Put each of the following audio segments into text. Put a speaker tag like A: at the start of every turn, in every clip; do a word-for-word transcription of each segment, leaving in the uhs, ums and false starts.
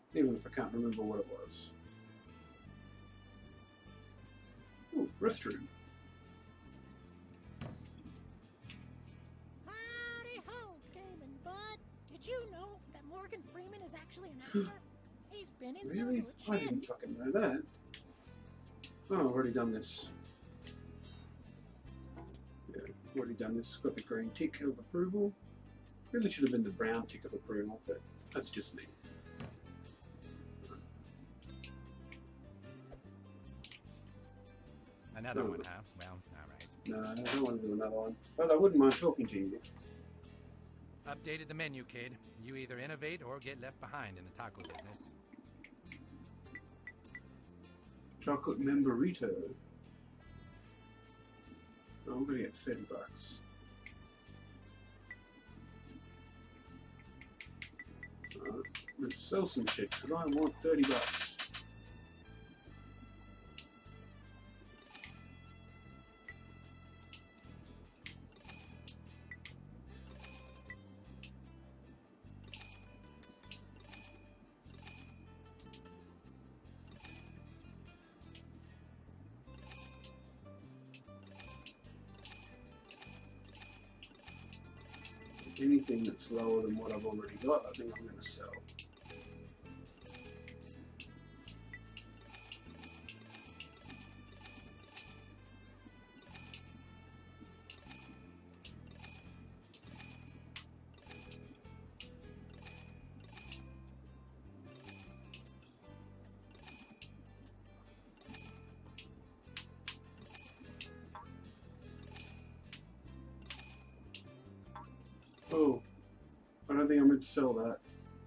A: even if I can't remember what it was. Ooh, restroom.
B: Howdy ho, Gaming Bud. Did you know that Morgan Freeman is actually an actor? He's been in
A: Really?
B: some good
A: I
B: shit.
A: didn't fucking know that. Oh, I've already done this. Yeah, already done this. Got the green tick of approval. Really should have been the brown tick of approval, but that's just me.
C: Another
A: No.
C: one, huh? Well, all right.
A: No, I don't want to do another one. But I wouldn't mind talking to you.
C: Updated the menu, kid. You either innovate or get left behind in the taco business.
A: Chocolate memberito. Oh, I'm gonna get thirty bucks. Alright, let's sell some shit because I want thirty bucks. Anything that's lower than what I've already got, I think I'm going to sell. Oh, I don't think I'm going to sell that.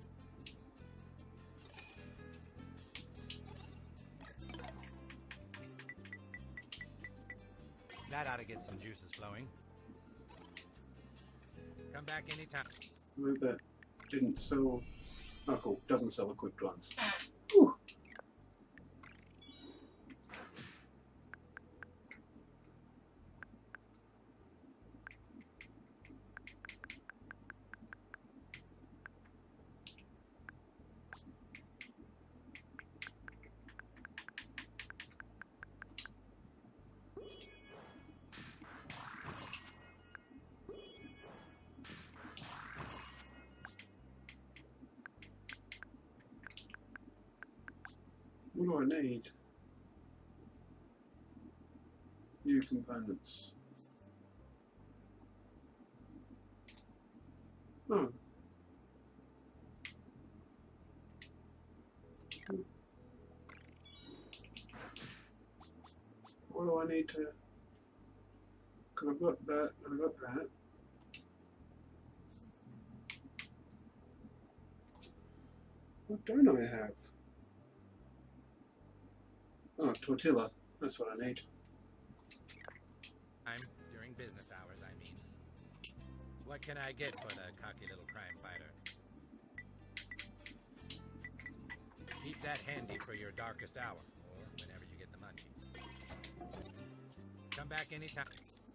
C: That ought to get some juices flowing. Come back anytime.
A: I hope that didn't sell. Oh, cool. Doesn't sell equipped ones. Whew. What do I need? New components. Oh. What do I need to... Because I've got that, and I've got that. What don't I have? Oh, tortilla. That's what I need.
C: I'm during business hours, I mean. What can I get for the cocky little crime fighter? Keep that handy for your darkest hour, or whenever you get the munchies. Come back anytime.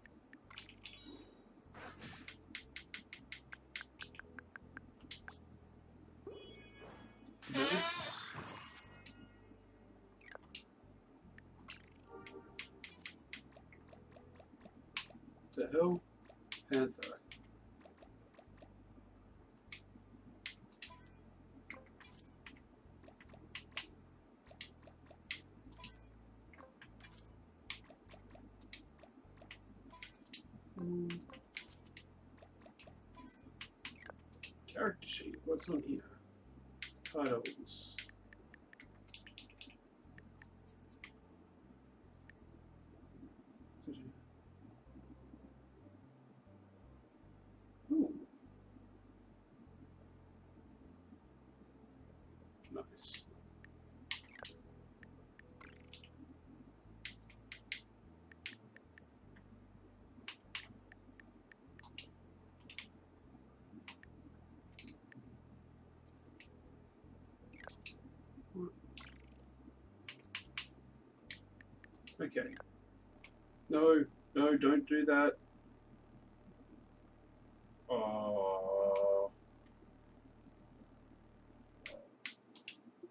A: Nice. The hell? Panther. Hmm. Character sheet. What's on here? Titles. Ooh. Nice. Okay. No, no, don't do that. Oh.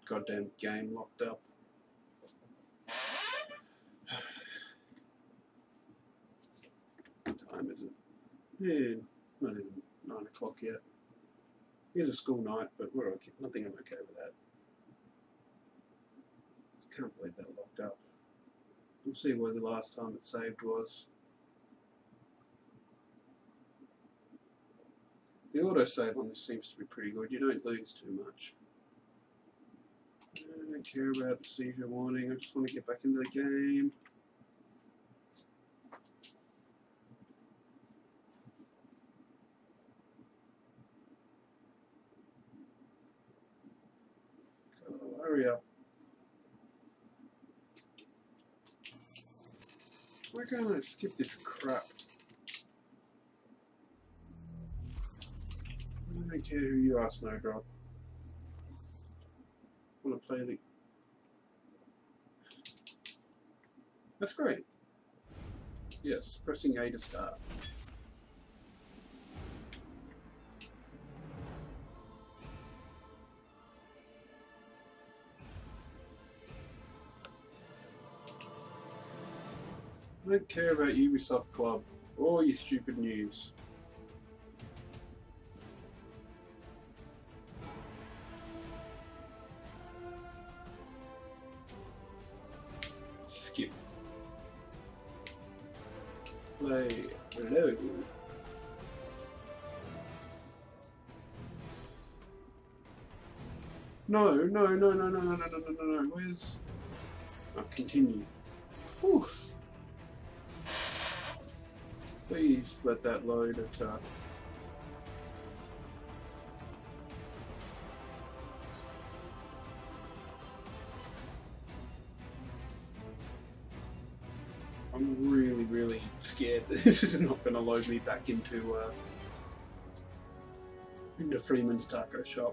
A: goddamn game locked up. What time is it? Yeah, not even nine o'clock yet. Here's a school night, but we're okay. I think I'm okay with that. I can't believe that locked up. We'll see where the last time it saved was. The autosave on this seems to be pretty good. You don't lose too much. I don't care about the seizure warning. I just want to get back into the game. Oh, hurry up. Why can't I skip this crap? I don't care who you are, Snowdrop. I want to play the... That's great. Yes, pressing A to start. I don't care about Ubisoft Club or your stupid news. Skip. Play. Hello. No, no, no, no, no, no, no, no, no, no, no. Where's... Oh, continue. Whew. Please let that load at uh... I'm really, really scared this is not going to load me back into uh, into Freeman's Taco Shop.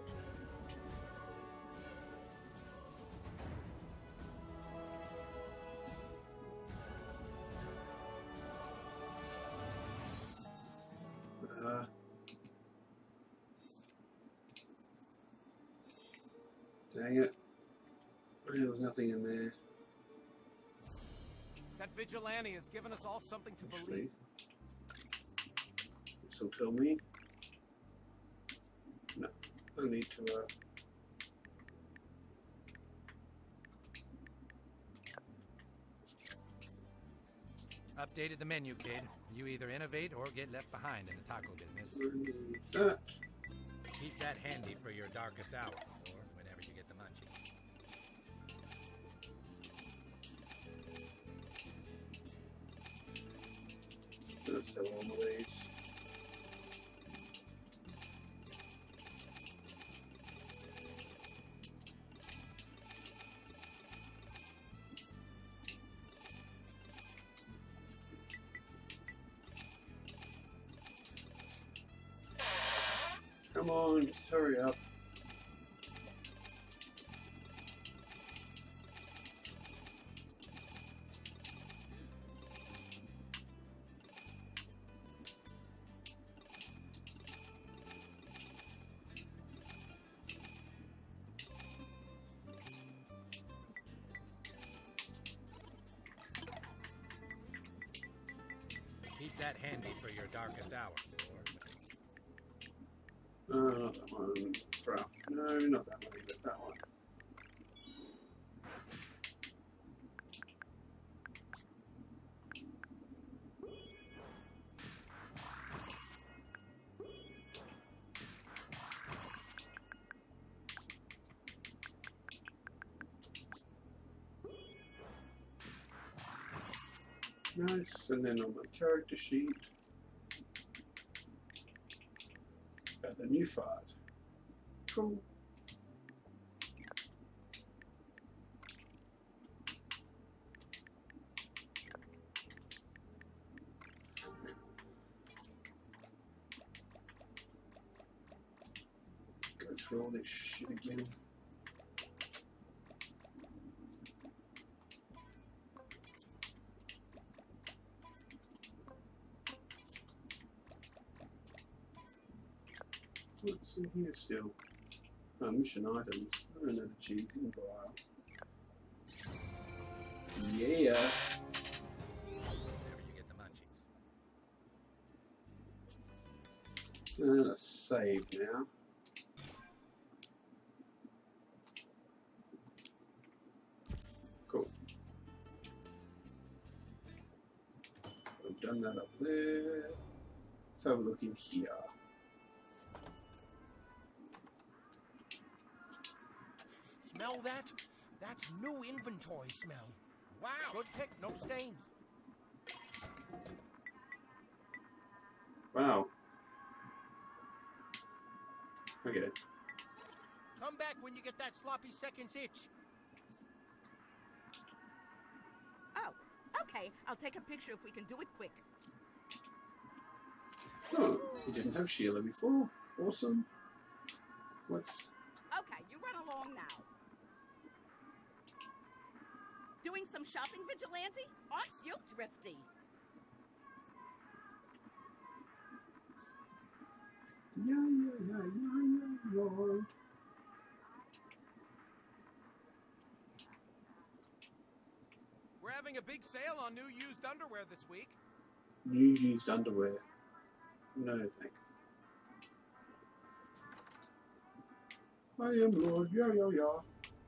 A: Uh, dang it! There was nothing in there.
D: That vigilante has given us all something to
A: Actually,
D: believe.
A: this will tell me. No, no need to. Uh,
C: Updated the menu, kid. You either innovate or get left behind in the taco business.
A: need that.
C: Keep that handy for your darkest hour, or whenever you get the munchies.
A: Gonna sell all of these. Come on, just hurry up.
C: Keep that handy for your darkest hour, or
A: Uh, not that one. Crap. No, not that one either. That one. Nice, and then on my character sheet, got the new fart. Cool. Go through all this shit again. What's in here still? Oh, mission items. I don't know the cheese in vial. Yeah.
C: Whenever you get the munchies.
A: I'm gonna save now. Cool. I've done that up there. Let's have a look in here.
E: Smell that? That's new inventory smell. Wow. Good pick, no stains.
A: Wow. Okay.
E: Come back when you get that sloppy seconds itch.
F: Oh, okay. I'll take a picture if we can do it quick.
A: Oh, you didn't have Sheila before. Awesome. What's...
F: Okay, you run along now. Doing some shopping, Vigilante? Aren't you thrifty?
A: Yeah, yeah, yeah, yeah, yeah, Lord.
D: We're having a big sale on new used underwear this week.
A: New used underwear. No, thanks. I am Lord Yo Yo Yo.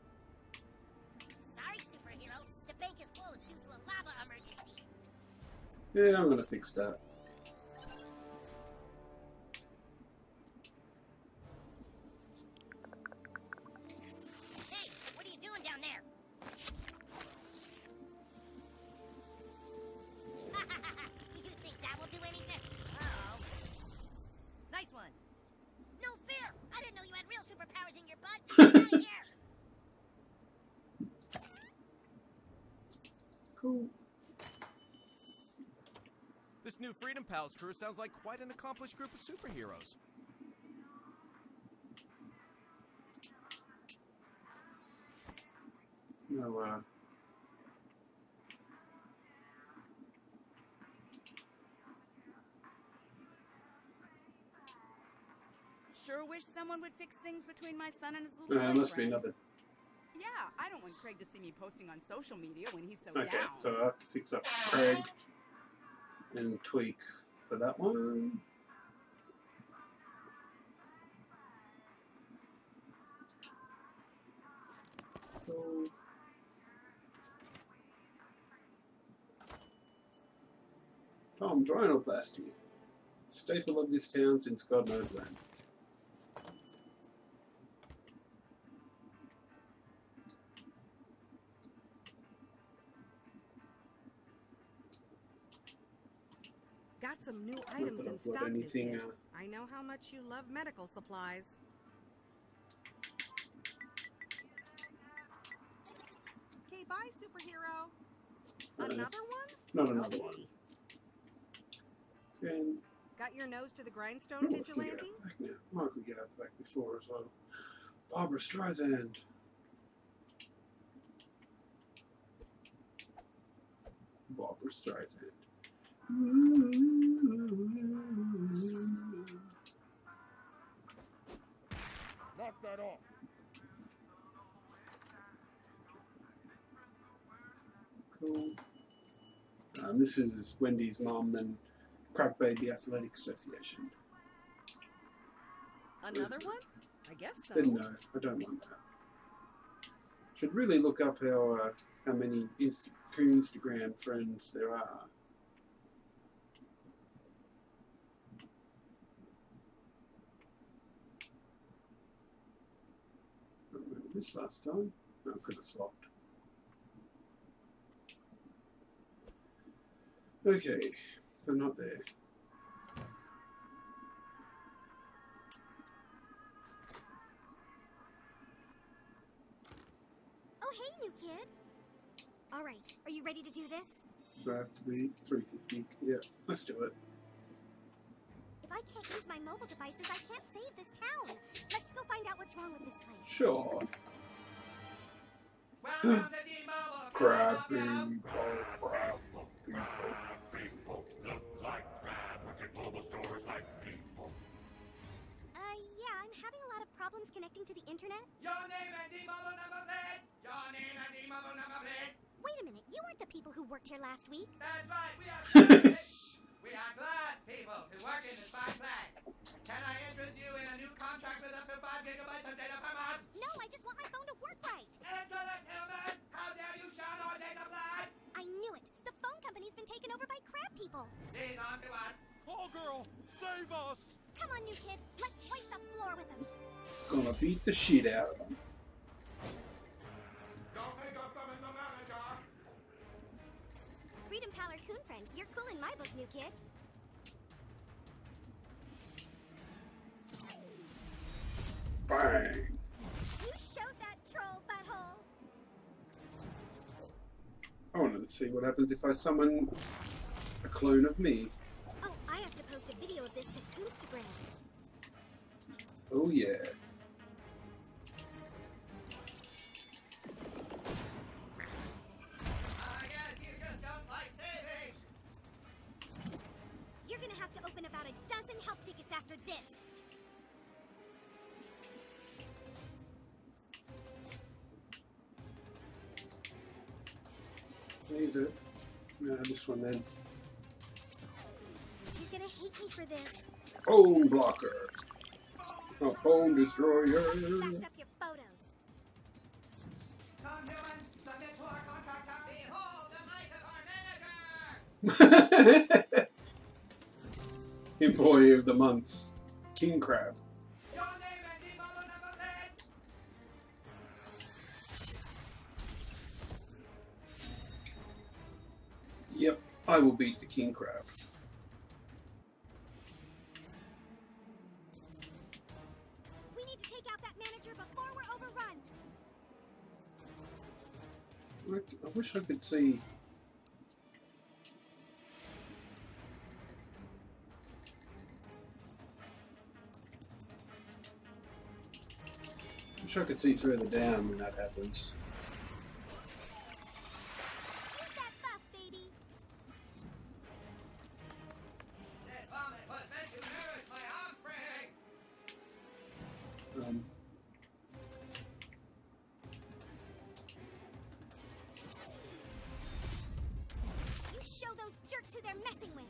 B: Sorry, superhero. The bank is closed due to a lava emergency.
A: Yeah, I'm gonna fix that.
B: Hey, what are you doing down there? You think that will do anything? Uh-oh.
F: Nice one.
B: No fear! I didn't know you had real superpowers in your butt. Get out of here!
A: Cool.
D: This new Freedom Pals crew sounds like quite an accomplished group of superheroes.
A: No, uh...
F: Sure wish someone would fix things between my son and his little
A: Uh, must be
F: boyfriend.
A: another...
F: Yeah, I don't want Craig to see me posting on social media when he's so
A: Okay,
F: down.
A: so I have to fix up Craig and tweak for that one. Cool. Tom Rhinoplasty, staple of this town since God knows when.
G: Got some new
A: Not
G: items
A: that
G: in
A: I've got
G: stock this
A: anything,
G: year.
A: uh,
G: I know how much you love medical supplies. Okay, bye, superhero.
A: Uh,
G: Another one?
A: Not another
G: Okay.
A: one. And
G: Got your nose to the grindstone,
A: oh, we can get
G: Vigilante?
A: out the back now. Oh, I could get out the back before as well. Barbara Streisand. Barbara Streisand.
E: Knock that off.
A: Cool. Um, this is Wendy's mom and Crack Baby Athletic Association.
G: Another one? I guess so.
A: Then no, I don't want that. Should really look up how uh, how many Insta Instagram friends there are. I remember this last time. No, because it's locked. Okay, so not there.
B: Oh, hey, new kid. All right, are you ready to do this?
A: Do I have to be three fifty? Yeah, let's do it.
B: If I can't use my mobile devices, I can't save this town. Let's go find out what's wrong with this place.
A: Sure.
D: Welcome to D-Mobile.
A: Crab people, crab people.
B: Uh, yeah, I'm having a lot of problems
H: problems connecting to the internet?
D: Your name and D-mobile number, please! Your name and D-mobile number, please!
H: Wait a minute, you weren't the people who worked here last week.
D: That's right, we are glad, we are glad people to work in this fine place. Can I interest you in a new contract with up to five gigabytes of data per month?
H: No, I just want my phone to work right.
D: Insolent human! How dare you shun our data plan?
H: I knew it. The phone company's been taken over by crab people.
D: These on to us.
E: Call girl, save us!
H: Come on, new kid. Let's wipe the floor with him.
A: Gonna beat the shit out of him.
D: Don't make us come in the manager!
H: Freedom Pal or Coon Friend, you're cool in my book, new kid.
A: Bang.
H: You showed that troll, butthole.
A: I wanted to see what happens if I summon a clone of me.
H: Oh, I have to post a video of this to Instagram.
A: Oh yeah.
D: I guess you just don't like saving!
H: You're gonna have to open about a dozen help tickets after this.
A: Either. No, this one then.
H: She's gonna hate me for this.
A: Phone blocker. A phone destroyer.
H: Fast up your photos.
D: Come human, submit to our contract. Behold the might of our manager!
A: Employee of the month. King Crab.
D: Your name and D-mobile number, please!
A: Yep, I will beat the King Crab.
H: We need to take out that manager before we're overrun.
A: I, I wish I could see. Wish I could see further down when that happens.
H: Use that buff, baby.
D: This vomit was meant to nourish my offspring!
A: Um,
H: You show those jerks who they're messing with.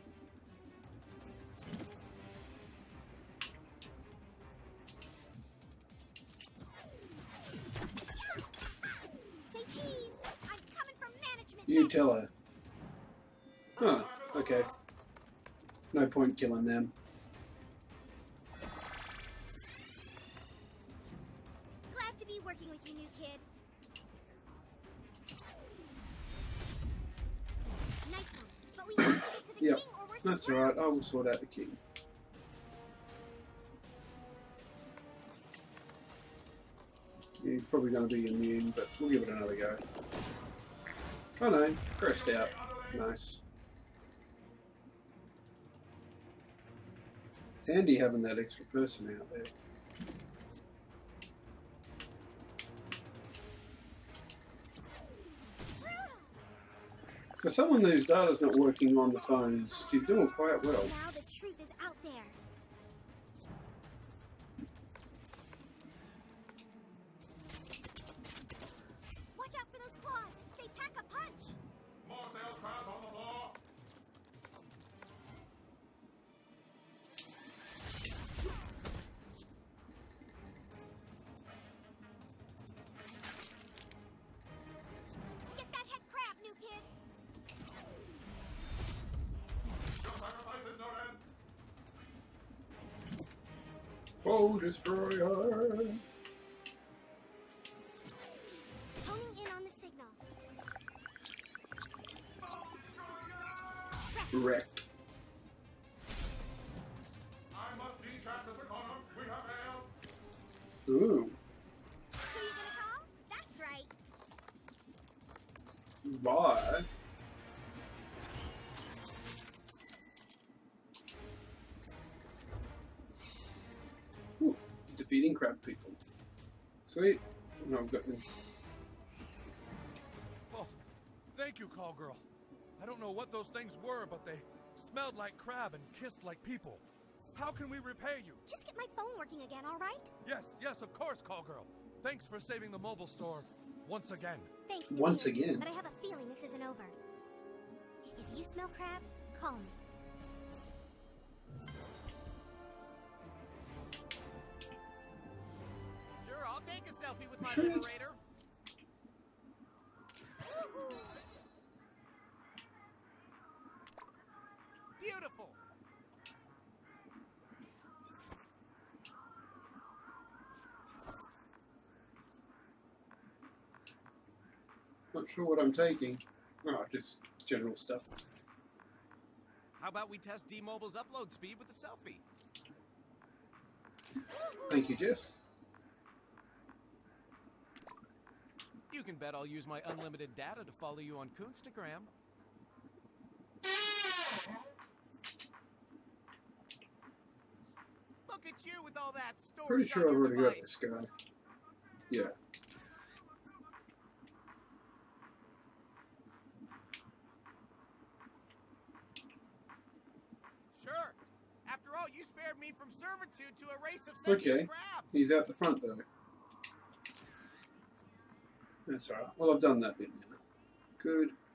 H: Say cheese. I'm coming from management.
A: you
H: next.
A: tell her. Huh, okay. No point killing them.
H: Glad to be working with you, new kid. Nice one. But we have to get to the
A: Yep,
H: king or we're
A: that's
H: screwed.
A: alright, I will sort out the king. Yeah, he's probably going to be immune, but we'll give it another go. Oh no, grossed out. Nice. It's handy having that extra person out there. For someone whose data's not working on the phones, she's doing quite well.
H: Now the truth is out there. Watch out for those claws. They pack a punch.
D: More sales crabs on the floor!
H: Get that head crab, new kid.
D: Your sacrifice is noted!
A: Phone destroyer.
H: Honing in on the signal.
A: Wrecked.
D: I must detract Mister Connor. We have failed!
A: Ooh.
H: Who you gonna call? That's right.
A: Bye. Ooh, defeating crab people. Sweet. No, I've got
E: Oh, thank you, call girl. I don't know what those things were, but they smelled like crab and kissed like people. How can we repay you?
H: Just get my phone working again, all right?
E: Yes, yes, of course, call girl. Thanks for saving the mobile store once again.
H: Thanks,
A: Once
H: New Year,
A: again.
H: But I have a feeling this isn't over. If you smell crab, call me.
E: Sure, I'll take a selfie with my
A: Sure.
E: liberator. Beautiful.
A: Not sure what I'm taking. Oh, just general stuff.
E: How about we test D-Mobile's upload speed with a selfie?
A: Thank you, Jeff.
E: You can bet I'll use my unlimited data to follow you on Coonstagram. Look at you with all that storage
A: Pretty sure
E: on
A: I've
E: your
A: already got
E: device.
A: this guy. Yeah.
E: Sure. After all, you spared me from servitude to a race of sentient
A: Okay.
E: crabs.
A: He's out the front though. That's alright. Well, I've done that bit now. Good.